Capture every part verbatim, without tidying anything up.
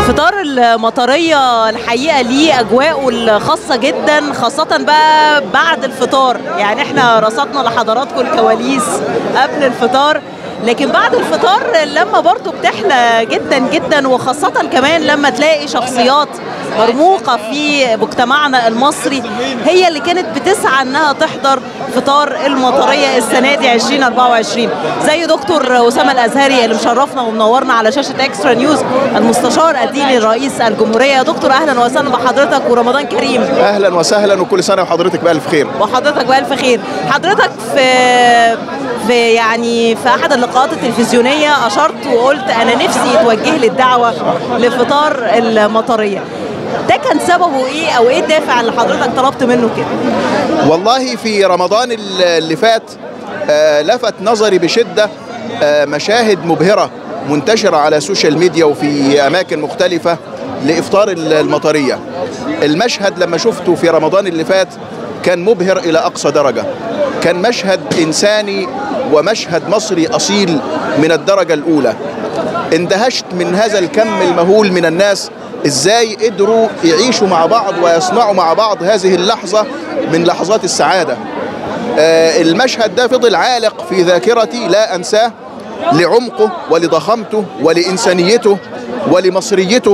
فطار المطرية الحقيقة ليه أجواءه الخاصة جدا، خاصة بقى بعد الفطار. يعني احنا رصدنا لحضراتكم الكواليس قبل الفطار، لكن بعد الفطار لما برضو بتحلى جدا جدا، وخاصة كمان لما تلاقي شخصيات مرموقة في مجتمعنا المصري هي اللي كانت بتسعى انها تحضر فطار المطرية السنة دي ألفين وأربعة وعشرين، زي دكتور أسامة الأزهري اللي مشرفنا ومنورنا على شاشة اكسترا نيوز، المستشار الديني لرئيس الجمهورية. يا دكتور أهلا وسهلا بحضرتك ورمضان كريم. أهلا وسهلا وكل سنة وحضرتك بألف خير. وحضرتك بألف خير. حضرتك في في يعني في أحد اللقاءات التلفزيونية أشرت وقلت أنا نفسي يتوجه لي الدعوة لفطار المطرية. ده كان سببه ايه او ايه الدافع اللي حضرتك طلبت منه كده؟ والله في رمضان اللي فات آه لفت نظري بشدة آه مشاهد مبهرة منتشرة على السوشيال ميديا وفي أماكن مختلفة لإفطار المطرية. المشهد لما شفته في رمضان اللي فات كان مبهر إلى أقصى درجة، كان مشهد إنساني ومشهد مصري أصيل من الدرجة الأولى. اندهشت من هذا الكم المهول من الناس، ازاي قدروا يعيشوا مع بعض ويصنعوا مع بعض هذه اللحظة من لحظات السعادة. آه المشهد ده فضل عالق في ذاكرتي لا أنساه لعمقه ولضخامته ولإنسانيته ولمصريته.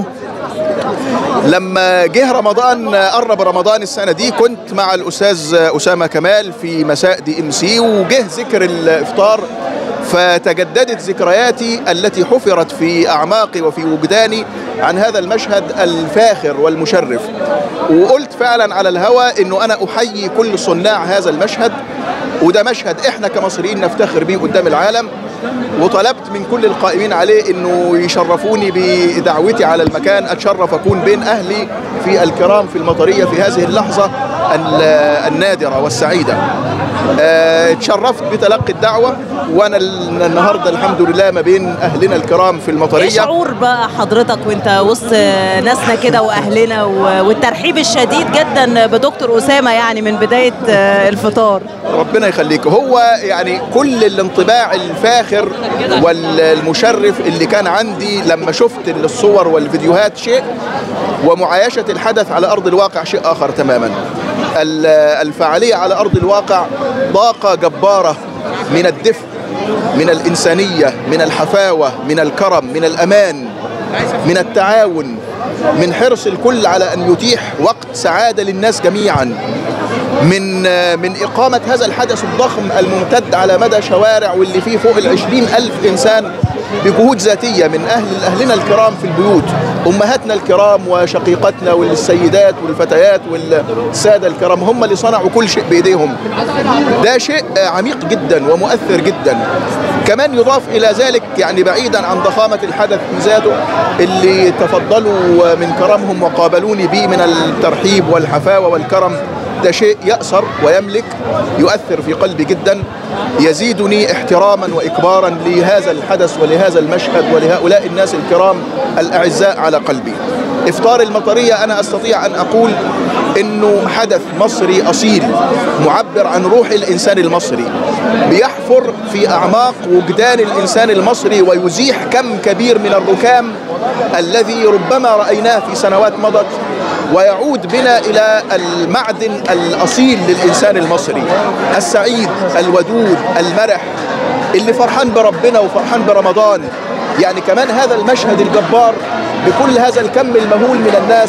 لما جه رمضان، قرب رمضان السنة دي، كنت مع الأستاذ أسامة كمال في مساء دي ام سي، وجه ذكر الإفطار، فتجددت ذكرياتي التي حفرت في أعماقي وفي وجداني عن هذا المشهد الفاخر والمشرف. وقلت فعلا على الهوى انه انا احيي كل صناع هذا المشهد، وده مشهد احنا كمصريين نفتخر بيه قدام العالم. وطلبت من كل القائمين عليه انه يشرفوني بدعوتي على المكان، اتشرف اكون بين اهلي في الكرام في المطرية في هذه اللحظة النادرة والسعيدة. اتشرفت بتلقي الدعوة، وانا النهارده الحمد لله ما بين اهلنا الكرام في المطرية. ايه شعور بقى حضرتك وانت وسط ناسنا كده واهلنا، والترحيب الشديد جدا بدكتور أسامة يعني من بداية الفطار؟ ربنا يخليك. هو يعني كل الانطباع الفاخر والمشرف اللي كان عندي لما شفت الصور والفيديوهات شيء، ومعايشة الحدث على أرض الواقع شيء آخر تماما. الفعالية على أرض الواقع طاقة جبارة من الدفء، من الإنسانية، من الحفاوة، من الكرم، من الأمان، من التعاون، من حرص الكل على أن يتيح وقت سعادة للناس جميعا، من من إقامة هذا الحدث الضخم الممتد على مدى شوارع واللي فيه فوق العشرين ألف إنسان بجهود ذاتية من أهل أهلنا الكرام في البيوت، أمهاتنا الكرام وشقيقتنا والسيدات والفتيات والسادة الكرام، هم اللي صنعوا كل شيء بإيديهم. ده شيء عميق جدا ومؤثر جدا. كمان يضاف إلى ذلك يعني بعيدا عن ضخامة الحدث ذاته اللي تفضلوا من كرمهم وقابلوني به من الترحيب والحفاوة والكرم، ده شيء يأثر ويملك، يؤثر في قلبي جدا، يزيدني احتراما وإكبارا لهذا الحدث ولهذا المشهد ولهؤلاء الناس الكرام الأعزاء على قلبي. إفطار المطرية أنا أستطيع أن أقول إنه حدث مصري أصيل معبر عن روح الإنسان المصري، بيحفر في أعماق وجدان الإنسان المصري ويزيح كم كبير من الركام الذي ربما رأيناه في سنوات مضت، ويعود بنا إلى المعدن الأصيل للإنسان المصري السعيد الودود المرح اللي فرحان بربنا وفرحان برمضان. يعني كمان هذا المشهد الجبار بكل هذا الكم المهول من الناس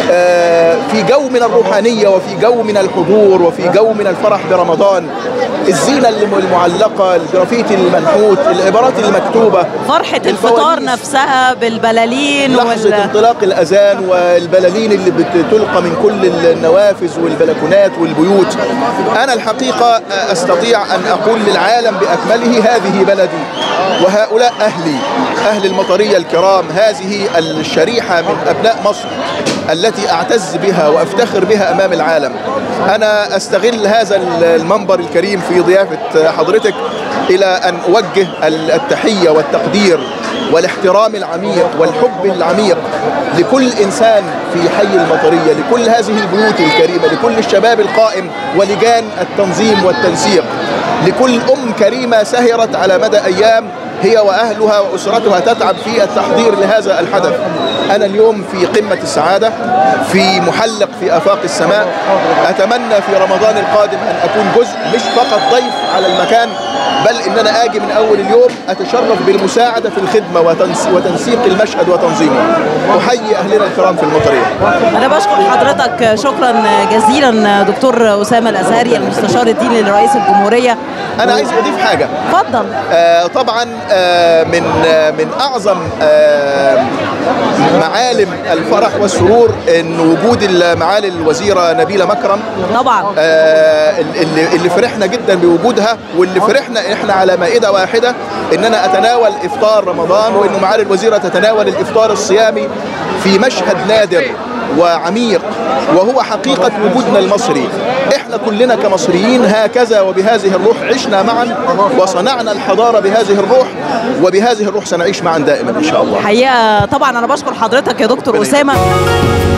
في جو من الروحانية وفي جو من الحضور وفي جو من الفرح برمضان، الزينة المعلقة، الجرافيتي المنحوت، العبارات المكتوبة، فرحة الفطار نفسها بالبلالين، لحظة وال... انطلاق الأذان والبلالين اللي بتلقى من كل النوافذ والبلكونات والبيوت. أنا الحقيقة أستطيع أن أقول للعالم بأكمله هذه بلدي وهؤلاء أهلي، أهل المطرية الكرام، هذه الشريحة من أبناء مصر التي أعتز بها وأفتخر بها أمام العالم. أنا أستغل هذا المنبر الكريم في ضيافة حضرتك إلى أن أوجه التحية والتقدير والاحترام العميق والحب العميق لكل إنسان في حي المطرية، لكل هذه البيوت الكريمة، لكل الشباب القائم ولجان التنظيم والتنسيق، لكل أم كريمة سهرت على مدى أيام هي وأهلها وأسرتها تتعب في التحضير لهذا الحدث. أنا اليوم في قمة السعادة، في محلق في آفاق السماء. أتمنى في رمضان القادم أن أكون جزء مش فقط ضيف على المكان، بل إن أنا آجي من أول اليوم أتشرف بالمساعدة في الخدمة وتنسيق المشهد وتنظيمه. أحيي أهلنا الكرام في المطرية. أنا بشكر حضرتك شكرا جزيلا دكتور أسامة الأزهري المستشار الديني لرئيس الجمهورية. أنا عايز أضيف حاجة. اتفضل. آه طبعا آه من آه من أعظم آه معالم الفرح والسرور إن وجود معالي الوزيرة نبيلة مكرم. طبعا. آه اللي, اللي فرحنا جدا بوجودها، واللي فرحنا إحنا على مائدة واحدة إن أنا أتناول إفطار رمضان، وإنه معالي الوزيرة تتناول الإفطار الصيامي في مشهد نادر وعميق، وهو حقيقة وجودنا المصري. احنا كلنا كمصريين هكذا وبهذه الروح عشنا معا وصنعنا الحضارة بهذه الروح، وبهذه الروح سنعيش معا دائما إن شاء الله. حقيقة طبعا أنا بشكر حضرتك يا دكتور أسامة.